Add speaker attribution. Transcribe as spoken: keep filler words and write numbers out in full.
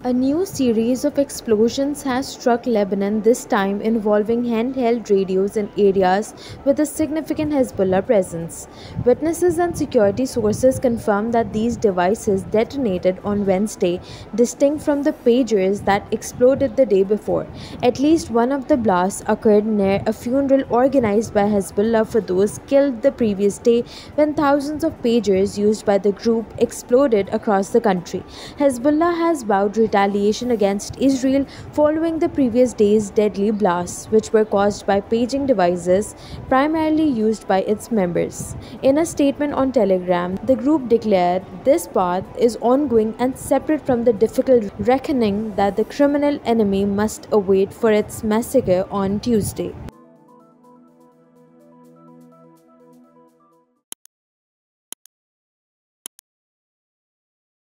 Speaker 1: A new series of explosions has struck Lebanon, this time involving handheld radios in areas with a significant Hezbollah presence. Witnesses and security sources confirm that these devices detonated on Wednesday, distinct from the pagers that exploded the day before. At least one of the blasts occurred near a funeral organized by Hezbollah for those killed the previous day when thousands of pagers used by the group exploded across the country. Hezbollah has vowed retaliation against Israel following the previous day's deadly blasts, which were caused by paging devices primarily used by its members. In a statement on Telegram, the group declared this path is ongoing and separate from the difficult reckoning that the criminal enemy must await for its massacre on Tuesday.